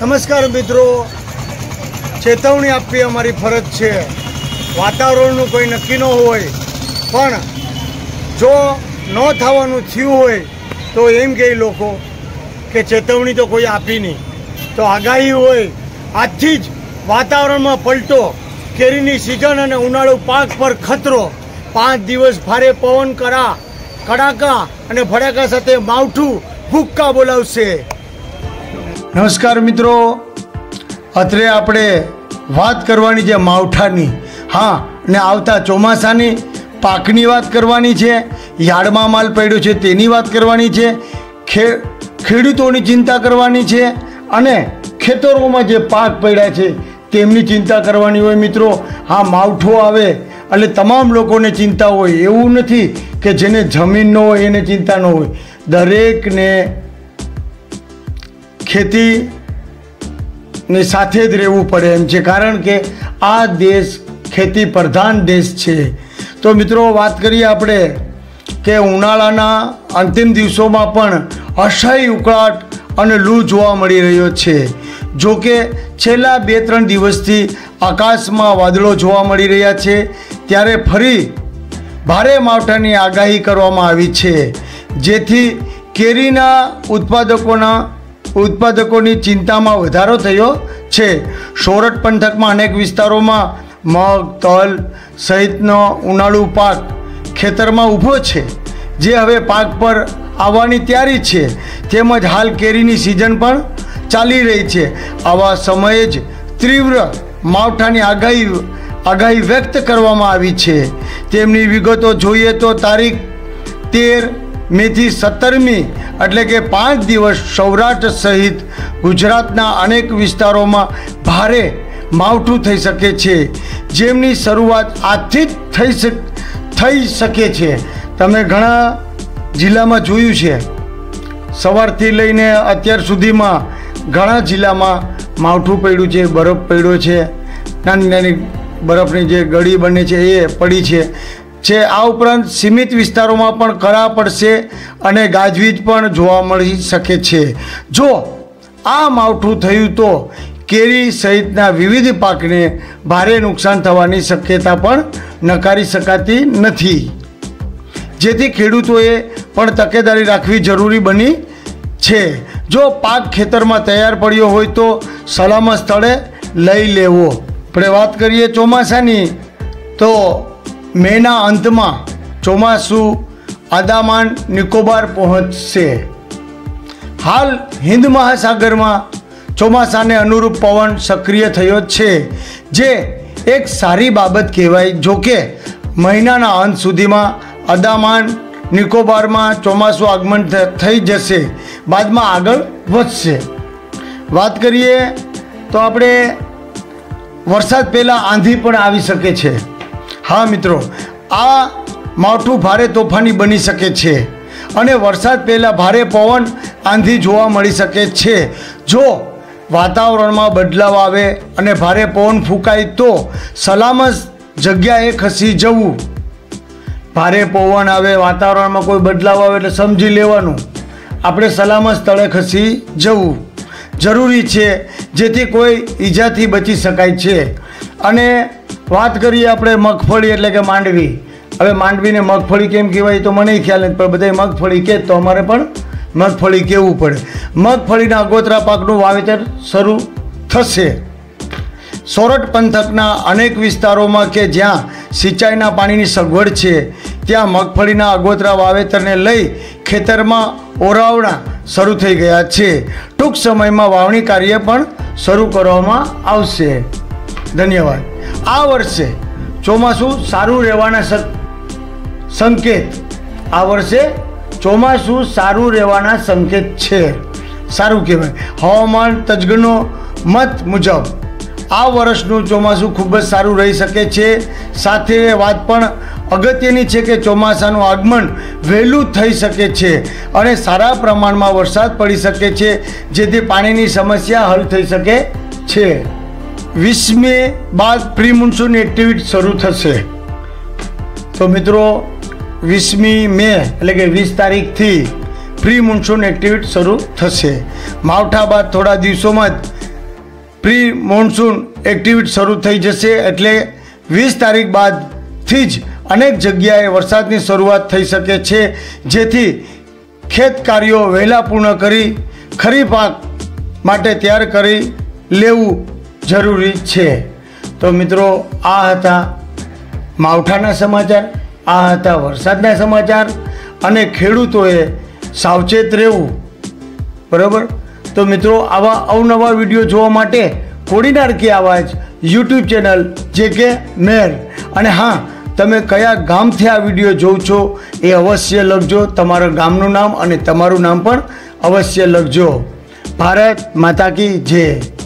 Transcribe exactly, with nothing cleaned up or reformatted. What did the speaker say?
नमस्कार मित्रों, चेतवणी आपवी अमारी फरज है। वातावरणનું કોઈ નક્કી ન હોય પણ જો ન થવાનું થયું હોય તો એમ કહે લોકો કે ચેતવણી તો કોઈ આપી નહીં, તો આગાહી હોય આજથી જ વાતાવરણમાં પલટો, કેરીની સિઝન અને ઉનાળુ પાક પર ખતરો, પાંચ દિવસ ભારે પવન કરા કડાકા અને ભડાકા સાથે માવઠું ભૂક્કા બોલાવશે। નમસ્કાર મિત્રો, અત્રે આપણે વાત કરવાની છે માવઠાની, हाँ ने आवता ચોમાસાની પાકની વાત કરવાની છે, યાર્ડમાં માલ પડ્યો છે તેની વાત કરવાની છે, ખે ખેડૂતોની ચિંતા કરવાની છે અને ખેતરોમાં જે પાક પડ્યા છે તેમની ચિંતા કરવાની હોય। મિત્રો, हाँ માવઠું આવે એટલે તમામ લોકોને ચિંતા હોય, એવું નથી કે જેને જમીન ન હોય એને ચિંતા ન હોય। દરેકને ખેતી ને સાથે જ રહેવું પડે એમ છે, કારણ કે આ દેશ ખેતી प्रधान देश है। तो मित्रों, बात करिए आपणे के उनाळाना अंतिम दिवसों में पण असह्य उकळाट अने लू जोवा मळी रह्यो छे। जो के छेल्ला बे त्रण दिवसथी आकाशमां वादळो जोवा मळी रह्या छे, त्यारे फरी भारे मावठानी आगाही करवामां आवी छे, जेथी केरीना उत्पादकोना उत्पादकोनी चिंतामां वधारो थयो छे। सोरठ पंथकमां अनेक विस्तारोमां मग तल सहितनो उनाळु पाक खेतरमां ऊभो छे, जे हवे पाक पर आववानी तैयारी छे। तेमज हाल केरीनी सीजन पण चाली रही छे। आवा समये ज तीव्र मावठानी आगाही आगाही व्यक्त करवामां आवी छे। तेमनी विगतो जोईए तो तारीख तेर मे थी सत्तरमी एटले के पांच दिवस सौराष्ट्र सहित गुजरातना अनेक विस्तारोमां भारे मावठું થઈ શકે છે, જેમની શરૂઆત આજથી જ થઈ શક થઈ શકે છે। તમે ઘણા જિલ્લામાં જોયું છે, સવારથી લઈને અત્યાર સુધીમાં ઘણા જિલ્લામાં માવઠું પડ્યું છે, બરફ પડ્યો છે, નાની નાની બરફની જે ગળી બને છે એ પડી છે છે આ ઉપરાંત સીમિત વિસ્તારોમાં પણ કરા પડશે અને ગાજવીજ પણ જોવા મળી શકે છે। જો આ માવઠું થયું તો केरी सहितना विविध पाकने भारे नुकसान थवानी शक्यता पण नकारी शकाती नथी, जेथी खेडूतोए पण तकेदारी राखवी जरूरी बनी छे। जो पाक खेतरमां तैयार पड्यो होय तो सलामत स्थळे लई लेवो। आपणे वात करीए ચોમાસાની, तो मेना अंतमां ચોમાસું अंदामान निकोबार पहोंचशे। हाल हिंद महासागर में ચોમાસાને અનુરૂપ પવન સક્રિય થયો છે, જે એક સારી બાબત કહેવાય। જો કે મહિનાના અંત સુધીમાં અંદામાન નિકોબારમાં ચોમાસું આગમન થઈ જશે, બાદમાં આગળ વધશે। વાત કરીએ તો આપણે વરસાદ પહેલાં આંધી પણ આવી શકે છે। હા મિત્રો, આ માવઠું ભારે તોફાની બની શકે છે અને વરસાદ પહેલાં ભારે પવન આંધી જોવા મળી શકે છે। જો वातावरण में बदलाव आवे अने भारे पवन फूंकाय तो सलामत जग्याए खसी जवुं। भारे पवन आवे, वातावरण में कोई बदलाव आवे एटले समझी लेवानुं, आपणे सलामत स्थळे खसी जवुं जरूरी छे, जेथी कोई ईजाथी बची शकाय छे। अने वात करीए आपणे मगफળી एटले के मांडवी। हवे मांडवीने मगफળી केम कहेवाय तो मने ख्याल नथी, पण बधाय मगफળી कहे तो अमारे पण मगफળી कहेवुं पड़े। मगफળીના अगोतरा पाकનું वावेतर शरू थशे। सोरठ पंथकना अनेक विस्तारों के ज्यां सिंचाईना पाणीनी सगवड छे, त्यां मगफળીના अगोतरा वावेतरने लई खेतरमां ओरावणा शरू थई गया छे। टूंक समयमां वावणी कार्य पण शरू करवामां आवशे। धन्यवाद। आ वर्षे ચોમાસું સારું રહેવાના संकेत आ वर्षे ચોમાસું સારું રહેવાના સંકેત છે, સારું કહેવાય। હવામાન તજ્ઞનો મત મુજબ આ વર્ષનું ચોમાસું ખૂબ જ સારું રહી શકે છે। સાથે વાત પણ અગત્યની છે કે ચોમાસાનું આગમન વહેલું થઈ શકે છે અને સારા પ્રમાણમાં વરસાદ પડી શકે છે, જેથી પાણીની સમસ્યા હલ થઈ શકે છે। વીસ મે બાદ પ્રી મોન્સૂન એક્ટિવિટી શરૂ થશે। તો મિત્રો, વીસમી મે એટલે કે વીસ તારીખથી પ્રી મોન્સૂન એક્ટિવિટી શરૂ થશે। માવઠા બાદ થોડા દિવસોમાં જ પ્રી મોન્સૂન એક્ટિવિટી શરૂ થઈ જશે, એટલે વીસ તારીખ બાદથી જ અનેક જગ્યાએ વરસાદની શરૂઆત થઈ શકે છે, જેથી ખેત કાર્યો વહેલા પૂર્ણ કરી ખરીફ પાક માટે તૈયાર કરી લેવું જરૂરી છે. તો મિત્રો, આ હતા માવઠાના સમાચાર, આ હતા વરસાદના સમાચાર, અને ખેડૂતોએ સાવચેત રહેવું. બરાબર. તો મિત્રો, આવા અવનવા વિડીયો જોવા માટે કોડીનાર કી આવાજ યુટ્યુબ ચેનલ જે કે મેર, અને હા, તમે કયા ગામથી આ વિડીયો જોવ છો એ અવશ્ય લખજો, તમારા ગામનું નામ અને તમારું નામ પણ અવશ્ય લખજો. ભારત માતા કી જય.